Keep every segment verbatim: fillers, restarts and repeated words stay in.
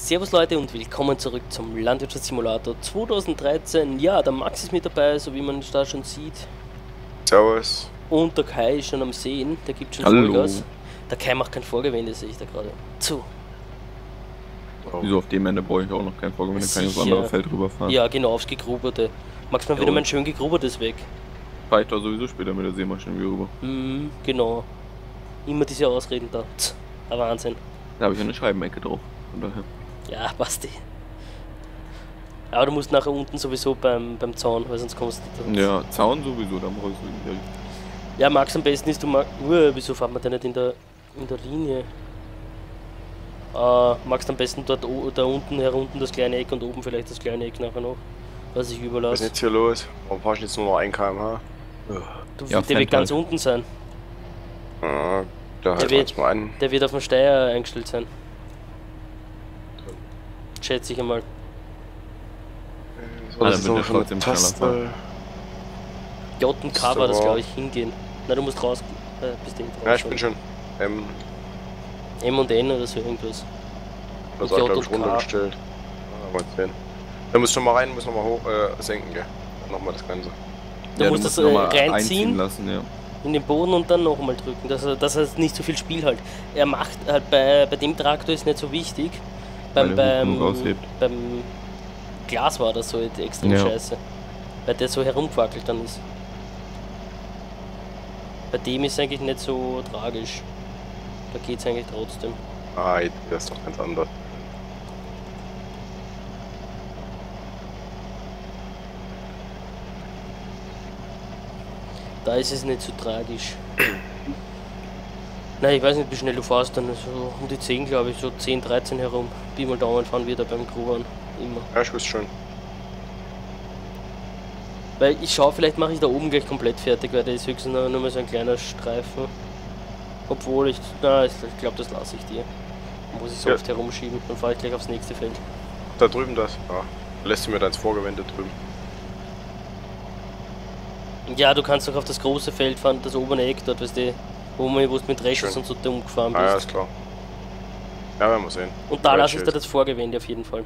Servus Leute und willkommen zurück zum Landwirtschaftssimulator zweitausenddreizehn. Ja, der Max ist mit dabei, so wie man da schon sieht. Servus. Und der Kai ist schon am Sehen, der gibt schon Hallo. Vollgas. Der Kai macht kein Vorgewende, sehe ich da gerade. Zu. Oh. Wieso, auf dem Ende brauche ich auch noch kein Vorgewende, kann ich aufs Sicher. andere Feld rüberfahren. Ja, genau, aufs Gegruberte. Magst du mal Ja, wieder und? mein schön gegrubertes weg? Fahre ich da sowieso später mit der Seemaschine wieder rüber. Hm, genau. Immer diese Ausreden da. Tch, ein Wahnsinn. Da habe ich eine Scheibenecke drauf, von daher. Ja, passt eh. Aber du musst nachher unten sowieso beim, beim Zaun, weil sonst kommst du nicht. Ja, Zaun sowieso, da brauche ich so wieder. Ja, Max, am besten ist, du magst. Uh, wieso fährt man denn nicht in der, in der Linie? Uh, magst am besten dort da unten herunten das kleine Eck und oben vielleicht das kleine Eck nachher noch, was ich Was ist überlasse. jetzt hier los? Warum fahrst du jetzt nur noch ein Kilometer pro Stunde? Du, Ja, der wird Fendt ganz halt. unten sein. Ja, da Der halten wir wird- jetzt mal an. Der wird auf den Steier eingestellt sein. Schätze ich einmal. So, Ah, das dann ist wird so der eine trotzdem schneller Taste. J und K war das, So. glaube ich, hingehen. Na, du musst raus. Äh, bist du nicht raus. Ja, ich bin schon. Ähm, M und N oder so irgendwas. das J war glaube und ich K. runtergestellt. Ah, mal sehen. Da musst du mal rein, muss noch mal hoch, äh, senken, gell? Nochmal das Ganze. Du Ja, musst du das noch äh, mal reinziehen lassen, ja. in den Boden und dann nochmal drücken, dass er, dass er nicht so viel Spiel halt. Er macht halt bei, bei dem Traktor ist nicht so wichtig. Beim, Weil er hoch beim, genug aushebt. beim Glas war das so extrem Ja. scheiße. Weil der so herumgewackelt dann ist. Bei dem ist eigentlich nicht so tragisch. Da geht's eigentlich trotzdem. Ah, das ist doch ganz anders. Da ist es nicht so tragisch. Nein, ich weiß nicht, wie schnell du fährst, dann so um die zehn, glaube ich, so zehn, dreizehn herum. Pi mal Daumen fahren wir da beim Grubern. Immer. Ja, ich wusste schon. Weil ich schaue, vielleicht mache ich da oben gleich komplett fertig, weil da ist höchstens nur, nur mal so ein kleiner Streifen. Obwohl ich, na, ich glaube, das lasse ich dir. Dann muss ich so Ja. oft herumschieben, dann fahre ich gleich aufs nächste Feld. Da drüben das. Ja. Lässt du mir dann ins Vorgewende drüben. Ja, du kannst doch auf das große Feld fahren, das obere Eck dort, weißt du, wo man wo du mit rechts Schön. und so dumm gefahren Ah, ja, bist. ist klar. Ja, werden wir sehen. Und da Ja, lasse ich Schild. dir das Vorgewende auf jeden Fall.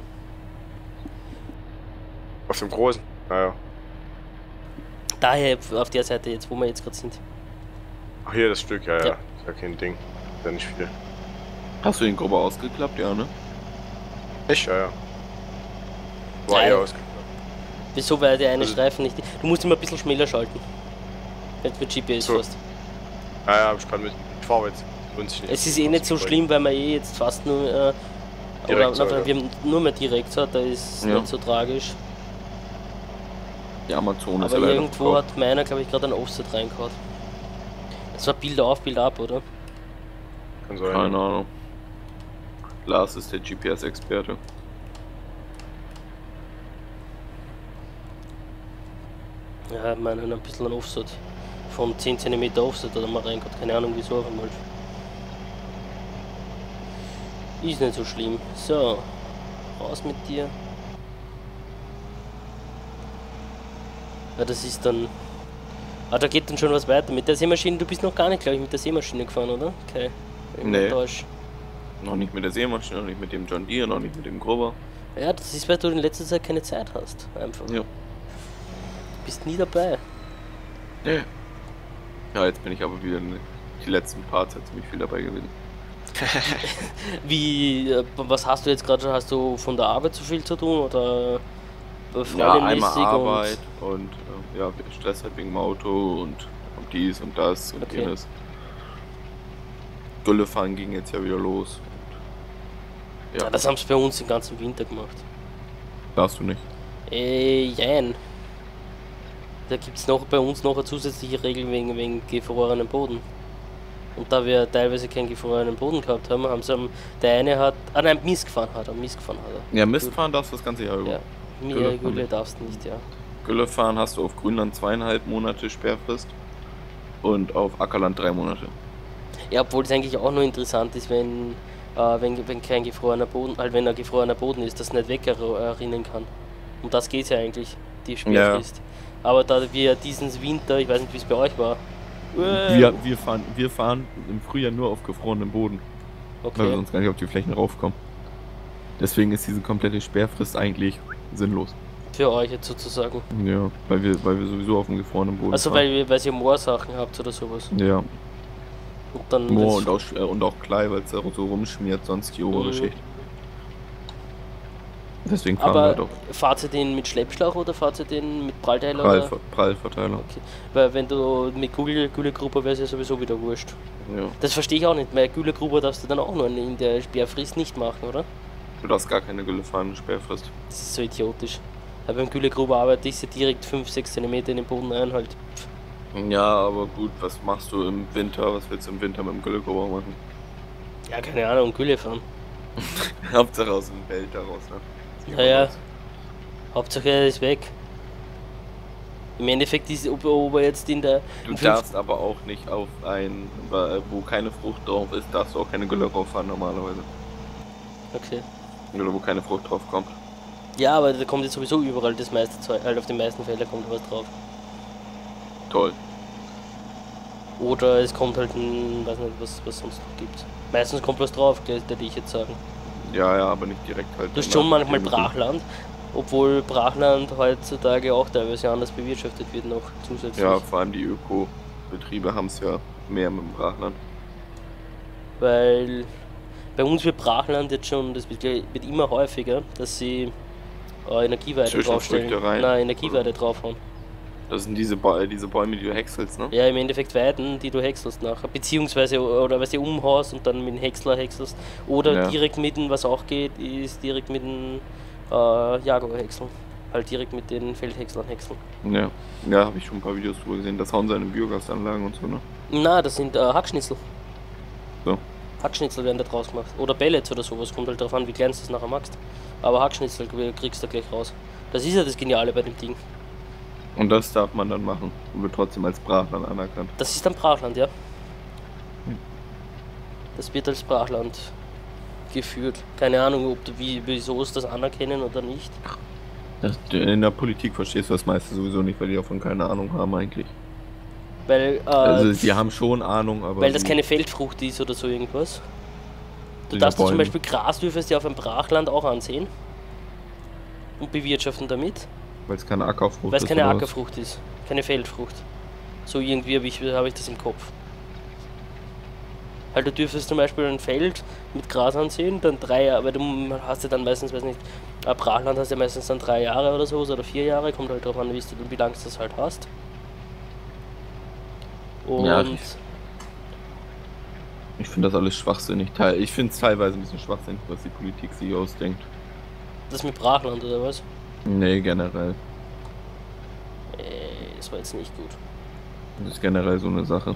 Auf dem großen? Naja. Daher auf der Seite jetzt, wo wir jetzt gerade sind. Ach, hier das Stück, ja, ja. Ja. Ist ja kein Ding. Ist ja nicht viel. Hast du den Grubber ausgeklappt, ja, ne? Echt? Ja, ja. War Nein. eher ausgeklappt. Wieso, weil der eine Also- Streifen nicht. Du musst immer ein bisschen schmäler schalten. Wenn du mit G P S So. fährst. Ja, ja, hab ich gerade mit. Ich fahr jetzt. Lohnt sich nicht. Es ist eh nicht so schlimm, weil man eh jetzt fast nur. Äh, oder Direkt so, na, ja. wir haben nur mehr direkt so, da ist Ja. nicht so tragisch. Die Amazon ist Aber ja leider irgendwo verkauft. hat meiner, glaube ich, gerade ein Offset reingehauen. Das war Bild auf, Bild ab, oder? Kann sein. Keine Ahnung. Lars ist der G P S-Experte. Ja, meiner ein bisschen ein Offset. Von zehn Zentimeter Offset oder mal reingehauen. Keine Ahnung wieso auf einmal. Ist nicht so schlimm. So. Raus mit dir. Ja, das ist dann. Ah, da geht dann schon was weiter. Mit der Seemaschine, du bist noch gar nicht, glaube ich, mit der Seemaschine gefahren, oder? Okay. Nee. Täusch. Noch nicht mit der Seemaschine, noch nicht mit dem John Deere, noch nicht mit dem Grubber. Ja, das ist, weil du in letzter Zeit keine Zeit hast. Einfach. Ja. Du bist nie dabei. Ja, jetzt bin ich aber wieder in die letzten Parts hat ziemlich viel dabei gewesen. Wie, äh, was hast du jetzt gerade? Hast du von der Arbeit so viel zu tun oder äh, Ja, einmal freundesmäßig Arbeit und, äh, ja, Stress halt wegen dem Auto und, und dies und das und Okay. jenes. Güllefahren ging jetzt ja wieder los. Und, Ja, ja, das haben sie bei uns den ganzen Winter gemacht. darfst du nicht. Äh, jein. Da gibt es noch bei uns noch eine zusätzliche Regel wegen, wegen gefrorenem Boden. Und da wir teilweise keinen gefrorenen Boden gehabt haben, haben sie am, der eine hat, ah nein, Mist gefahren hat er, Mist gefahren hat er. Ja, Mistfahren darfst du das ganze Jahr über. Ja, mir Gülle Gülle, fahren. darfst du nicht, ja. Güllefahren hast du auf Grünland zweieinhalb Monate Sperrfrist und auf Ackerland drei Monate. Ja, obwohl es eigentlich auch nur interessant ist, wenn, äh, wenn, wenn kein gefrorener Boden, halt wenn ein gefrorener Boden ist, das nicht wegrinnen kann. Um das geht es ja eigentlich, die Sperrfrist. Aber da wir diesen Winter, ich weiß nicht wie es bei euch war. Äh, Wir, wir, fahren, wir fahren im Frühjahr nur auf gefrorenem Boden, weil wir okay. sonst gar nicht auf die Flächen raufkommen. Deswegen ist diese komplette Sperrfrist eigentlich sinnlos. Für euch jetzt sozusagen. Ja, weil wir, weil wir sowieso auf dem gefrorenen Boden Also fahren. weil, weil ihr Moorsachen habt oder sowas. Ja, Und dann Moor wird's- und auch, äh, und auch Klei, weil es da so rumschmiert, sonst die obere Mhm. Schicht. Deswegen fahren Aber wir halt auch fahrt ihr den mit Schleppschlauch oder fahrt ihr den mit Prallteiler? Prall, Oder? Prallverteiler. Okay. Weil wenn du mit Gülle- Güllegruber wäre es ja sowieso wieder wurscht. Ja. Das verstehe ich auch nicht, weil Güllegruber darfst du dann auch nur in der Sperrfrist nicht machen, oder? Du darfst gar keine Gülle fahren, Sperrfrist. Das ist so idiotisch. Aber beim Güllegruber arbeite ich ja direkt fünf bis sechs Zentimeter in den Boden ein halt. Ja, aber gut, was machst du im Winter? Was willst du im Winter mit dem Güllegruber machen? Ja, keine Ahnung, Gülle fahren. Hauptsache aus dem Feld heraus, ne? Naja, Hauptsache er ist weg. Im Endeffekt ist, ob, ob er jetzt in der... Du in fünf- darfst aber auch nicht auf ein, wo keine Frucht drauf ist, darfst du auch keine Gülle drauf fahren normalerweise. Okay. Oder wo keine Frucht drauf kommt. Ja, aber da kommt jetzt sowieso überall das meiste Zeug, halt auf den meisten Feldern kommt was drauf. Toll. Oder es kommt halt ein, weiß nicht, was was sonst noch gibt. Meistens kommt was drauf, der die ich jetzt sagen. Ja, ja, aber nicht direkt halt. Du hast danach, schon manchmal nachdem du- Brachland, obwohl Brachland heutzutage auch teilweise anders bewirtschaftet wird noch zusätzlich. Ja, vor allem die Öko-Betriebe haben es ja mehr mit dem Brachland. Weil bei uns wird Brachland jetzt schon, das wird, wird immer häufiger, dass sie äh, Energieweide draufstellen. Zwischenfrüchte rein. Nein, Energieweide draufhauen. Das sind diese, ba diese Bäume, die du häckselst, ne? Ja, im Endeffekt Weiden, die du häckselst nachher. Beziehungsweise, oder was du umhaust und dann mit dem Häcksler häckselst. Oder Ja. direkt mit dem, was auch geht, ist direkt mit dem äh, Jaguar häckseln. Halt direkt mit den Feldhäckslern häckseln. Ja. Ja, habe ich schon ein paar Videos drüber gesehen. Das hauen sie in Biogasanlagen und so, ne? Na, das sind äh, Hackschnitzel. So. Hackschnitzel werden da draus gemacht. Oder Pellets oder sowas, kommt halt darauf an, wie klein du es nachher magst. Aber Hackschnitzel kriegst du gleich raus. Das ist ja das Geniale bei dem Ding. Und das darf man dann machen und wird trotzdem als Brachland anerkannt. Das ist dann Brachland, ja. Das wird als Brachland geführt. Keine Ahnung, ob du, wie, wieso es das anerkennen oder nicht. Das, in der Politik verstehst du das meiste sowieso nicht, weil die davon keine Ahnung haben eigentlich. Weil, äh, Also die haben schon Ahnung, aber... weil das die- keine Feldfrucht ist oder so irgendwas. Du diese darfst du zum Bäume. Beispiel Gras dürfest du auf einem Brachland auch ansehen. Und bewirtschaften damit. Weil es keine Ackerfrucht Weil es ist. keine oder was? Ackerfrucht ist. Keine Feldfrucht. So irgendwie habe ich, hab ich das im Kopf. Halt, du dürftest zum Beispiel ein Feld mit Gras ansehen, dann drei Jahre, weil du hast ja dann meistens, weiß nicht, ein Brachland hast ja meistens dann drei Jahre oder so, oder vier Jahre, kommt halt drauf an, wie, wie lang du das halt hast. Und Ja, ich- Ich finde das alles schwachsinnig. Teil- Ich finde es teilweise ein bisschen schwachsinnig, was die Politik sich ausdenkt. das mit Brachland oder was? Nee, generell. Äh, das war jetzt nicht gut. Das ist generell so eine Sache.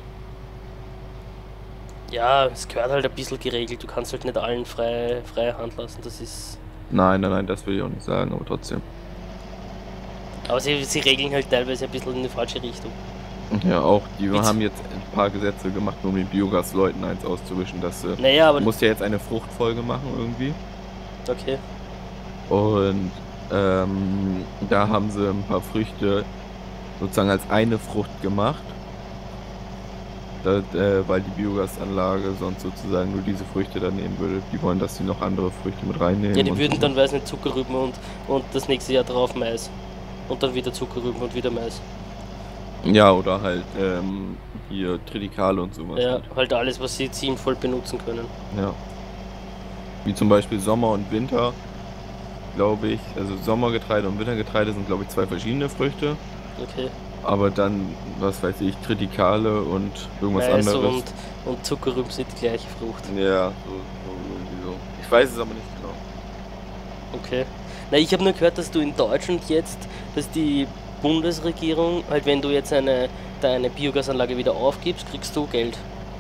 Ja, es gehört halt ein bisschen geregelt, du kannst halt nicht allen frei, freie Hand lassen, das ist... Nein, nein, nein, das will ich auch nicht sagen, aber trotzdem. Aber sie, sie regeln halt teilweise ein bisschen in die falsche Richtung. Ja, auch, die Witz. haben jetzt ein paar Gesetze gemacht, um den Biogasleuten eins auszuwischen, dass sie... Naja, aber... Du musst ja jetzt eine Fruchtfolge machen irgendwie. Okay. Und ähm, da haben sie ein paar Früchte sozusagen als eine Frucht gemacht. Da, äh, weil die Biogasanlage sonst sozusagen nur diese Früchte dann nehmen würde. Die wollen, dass sie noch andere Früchte mit reinnehmen. Ja, die und würden so. dann, weiß nicht, Zuckerrüben und, und das nächste Jahr drauf Mais. Und dann wieder Zuckerrüben und wieder Mais. Ja, oder halt ähm, hier Tritikale und sowas. Ja, halt. halt alles, was sie sinnvoll benutzen können. Ja. Wie zum Beispiel Sommer und Winter, glaube ich. Also Sommergetreide und Wintergetreide sind, glaube ich, zwei verschiedene Früchte. Okay. Aber dann, was weiß ich, Tritikale und irgendwas Mais anderes. und, und Zuckerrüben sind die gleiche Frucht. Ja, so, so irgendwie so. Ich weiß es aber nicht genau. Okay. Na, ich habe nur gehört, dass du in Deutschland jetzt, dass die Bundesregierung, halt wenn du jetzt eine deine Biogasanlage wieder aufgibst, kriegst du Geld.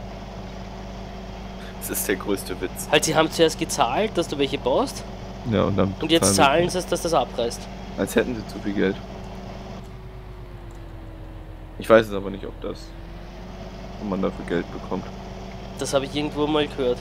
Das ist der größte Witz. Halt, sie haben zuerst gezahlt, dass du welche baust, Ja, und dann und jetzt zahlen zahlen sie, dass das abreißt. sie, als hätten sie zu viel Geld. Ich weiß es aber nicht, ob das, ob man dafür Geld bekommt. Das habe ich irgendwo mal gehört.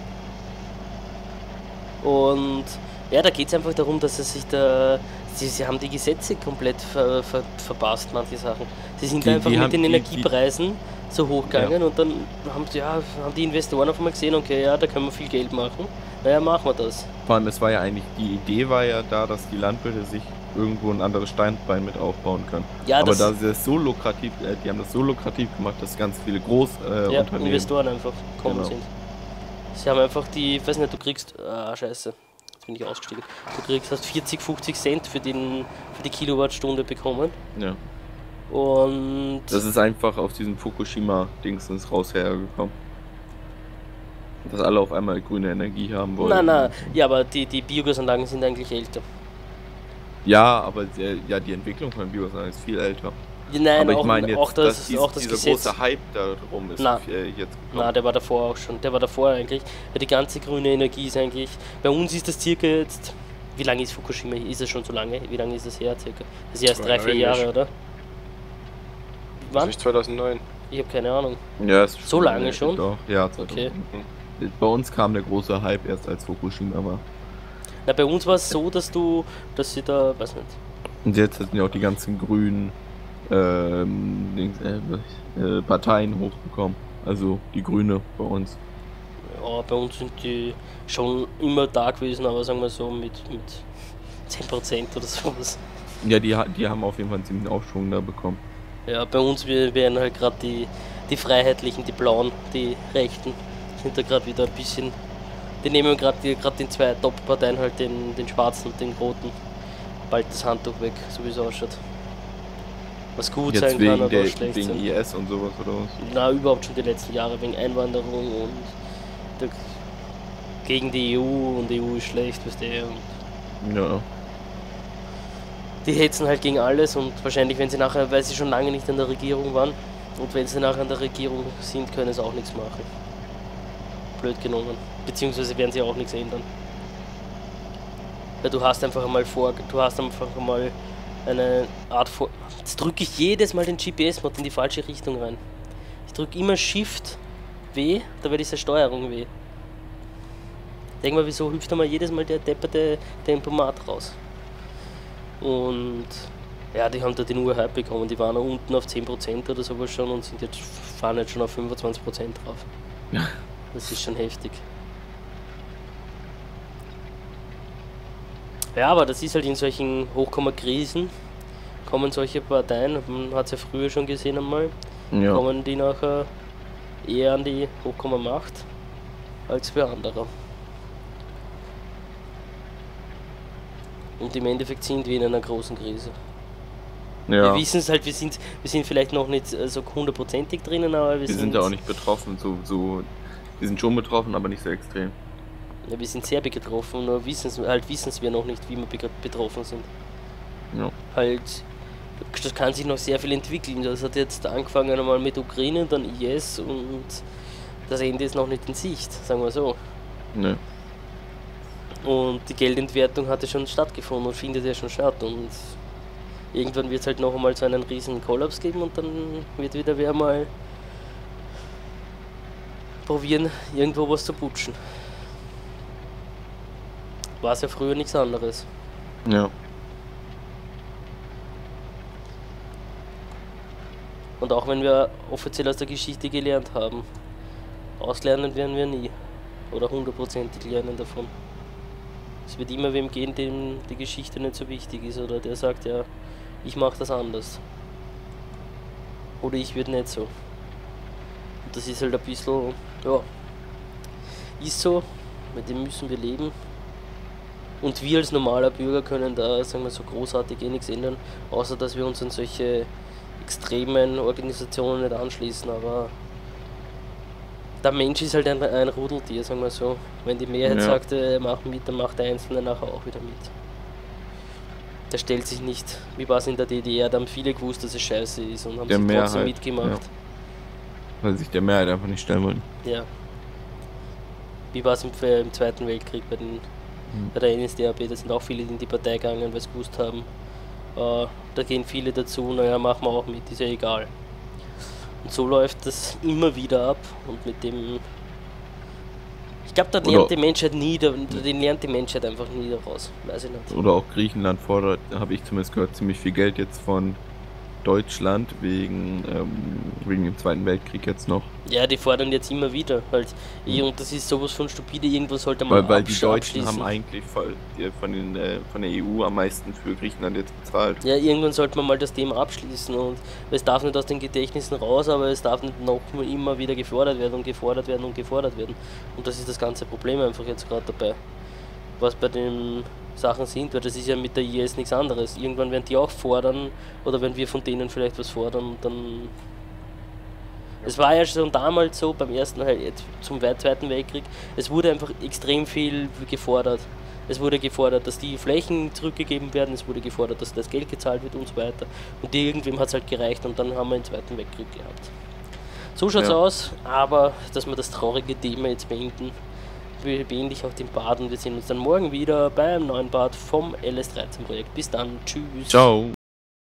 Und ja, da geht es einfach darum, dass sie sich da. Sie, sie haben die Gesetze komplett ver, ver, verpasst, manche Sachen. Sie sind Die- einfach die mit haben- den die- Energiepreisen so hochgegangen und dann haben, ja, haben die Investoren auf einmal gesehen, okay, ja, da können wir viel Geld machen. Naja, machen wir das. Vor allem, es war ja eigentlich, die Idee war ja da, dass die Landwirte sich irgendwo ein anderes Standbein mit aufbauen können. Ja, aber das, da sie es so lukrativ, äh, die haben das so lukrativ gemacht, dass ganz viele Großunternehmen, äh, ja, Unternehmen, Investoren einfach gekommen Genau. sind. Sie haben einfach die, ich weiß nicht, du kriegst, ah scheiße, jetzt bin ich ausgestiegen. Du kriegst hast vierzig, fünfzig Cent für, den, für die Kilowattstunde bekommen. ja. Und Das ist einfach aus diesem Fukushima-Dingsens raus hergekommen. Dass alle auf einmal grüne Energie haben wollen. nein, nein, ja, aber die, die Biogasanlagen sind eigentlich älter. Ja, aber der, ja, die Entwicklung von Biogasanlagen ist viel älter. Ja, nein, aber ich auch, meine jetzt, auch das, dass dies, auch das dieser Gesetz. große Hype darum ist Na. äh, jetzt gekommen. Na, der war davor auch schon. Der war davor eigentlich. Ja, die ganze grüne Energie ist eigentlich. Bei uns ist das circa jetzt. Wie lange ist Fukushima? Ist es schon so lange? Wie lange ist das her circa? Das ist erst drei, vier Nein, Jahre, nicht. oder? Ist Wann? nicht zweitausendneun. Ich habe keine Ahnung. Ja, ist So lange schon? Doch, ja. Okay. Bei uns kam der große Hype erst als Fukushima war. Na, bei uns war es so, dass du, dass sie da, weiß nicht. Und jetzt sind ja auch die ganzen grünen ähm, Dings, äh, äh, Parteien hochgekommen. Also die Grüne bei uns. Ja, bei uns sind die schon immer da gewesen, aber sagen wir so mit, mit zehn Prozent oder sowas. Ja, die, ha- die haben auf jeden Fall einen ziemlichen Aufschwung da bekommen. Ja, bei uns wir werden halt gerade die, die Freiheitlichen, die Blauen, die Rechten, sind da gerade wieder ein bisschen. Die nehmen gerade gerade den zwei Top-Parteien halt den, den Schwarzen und den Roten bald das Handtuch weg, so wie es ausschaut. Was gut Jetzt sein kann, wegen, aber der, auch schlecht wegen sein. I S und sowas oder was? Na, überhaupt schon die letzten Jahre wegen Einwanderung und der, gegen die E U und die E U ist schlecht, weißt du. Und Ja. die hetzen halt gegen alles und wahrscheinlich, wenn sie nachher, weil sie schon lange nicht in der Regierung waren und wenn sie nachher in der Regierung sind, können sie auch nichts machen. Blöd genommen. Beziehungsweise werden sie auch nichts ändern. Weil du hast einfach einmal vor, du hast einfach einmal eine Art vor. Jetzt drücke ich jedes Mal den G P S-Mod in die falsche Richtung rein. Ich drücke immer Shift W, da wird diese Steuerung W. Denk mal, wieso hüpft einmal jedes Mal der depperte Tempomat raus? Und ja, die haben da den Urhype bekommen, die waren unten auf zehn Prozent oder sowas schon und sind jetzt, fahren jetzt schon auf fünfundzwanzig Prozent drauf. Ja. Das ist schon heftig. Ja, aber das ist halt in solchen Hochkomma-Krisen, kommen solche Parteien, man hat es ja früher schon gesehen einmal, Ja. kommen die nachher eher an die Hochkomma-Macht als für andere. Und im Endeffekt sind wir in einer großen Krise. Wir Ja. wissen es halt, wir sind, wir sind vielleicht noch nicht äh, so hundertprozentig drinnen, aber wir, Wir sind, sind da auch nicht betroffen, so, so. Wir sind schon betroffen, aber nicht so extrem. Ja, wir sind sehr betroffen, nur wissen's, halt wissen wir noch nicht, wie wir be- betroffen sind. Ja. Halt, das kann sich noch sehr viel entwickeln. Das hat jetzt angefangen einmal mit Ukraine, dann I S und das Ende ist noch nicht in Sicht, sagen wir so. Ne. Und die Geldentwertung hatte schon stattgefunden und findet ja schon statt. Und irgendwann wird es halt noch einmal so einen riesen Kollaps geben und dann wird wieder wer mal probieren, irgendwo was zu putschen. War es ja früher nichts anderes. Ja. Und auch wenn wir offiziell aus der Geschichte gelernt haben, auslernen werden wir nie. Oder hundertprozentig lernen davon. Es wird immer wem gehen, dem die Geschichte nicht so wichtig ist oder der sagt, ja, ich mache das anders. Oder ich würde nicht so. Und das ist halt ein bisschen, ja, ist so, mit dem müssen wir leben. Und wir als normaler Bürger können da, sagen wir so, großartig eh nichts ändern, außer dass wir uns an solche extremen Organisationen nicht anschließen, aber der Mensch ist halt ein, ein Rudeltier, sagen wir so. Wenn die Mehrheit Ja. sagt, er macht mit, dann macht der Einzelne nachher auch wieder mit. Der stellt sich nicht, wie war es in der D D R, da haben viele gewusst, dass es scheiße ist und haben Der sich trotzdem Mehrheit, mitgemacht. Weil sich der Mehrheit einfach nicht stellen wollen. Ja. Wie war es im, äh, im Zweiten Weltkrieg bei, den, Mhm. bei der N S D A P, da sind auch viele in die Partei gegangen, weil sie gewusst haben, äh, da gehen viele dazu, naja, machen wir auch mit, ist ja egal. Und so läuft das immer wieder ab und mit dem. Ich glaube, da lernt Oder- die Menschheit nie, da, den lernt die Menschheit einfach nie daraus. Weiß ich nicht. Oder auch Griechenland fordert, habe ich zumindest gehört, ziemlich viel Geld jetzt von Deutschland wegen, ähm, wegen dem Zweiten Weltkrieg jetzt noch. Ja, die fordern jetzt immer wieder halt. Mhm. Und das ist sowas von stupide, irgendwo sollte man Weil, weil die Deutschen haben eigentlich voll, die, von, den, äh, von der E U am meisten für Griechenland jetzt bezahlt. Ja, irgendwann sollte man mal das Thema abschließen und es darf nicht aus den Gedächtnissen raus, aber es darf nicht noch immer wieder gefordert werden und gefordert werden und gefordert werden. Und das ist das ganze Problem einfach jetzt gerade dabei. Was bei den Sachen sind, weil das ist ja mit der I S nichts anderes. Irgendwann werden die auch fordern oder wenn wir von denen vielleicht was fordern und dann... Es war ja schon damals so, beim ersten, zum Zweiten Weltkrieg, es wurde einfach extrem viel gefordert. Es wurde gefordert, dass die Flächen zurückgegeben werden, es wurde gefordert, dass das Geld gezahlt wird und so weiter. Und irgendwem hat es halt gereicht und dann haben wir den Zweiten Weltkrieg gehabt. So schaut's ja aus, aber dass wir das traurige Thema jetzt beenden, beende ich auch den Part und wir sehen uns dann morgen wieder beim neuen Part vom L S dreizehn Projekt. Bis dann, tschüss. Ciao.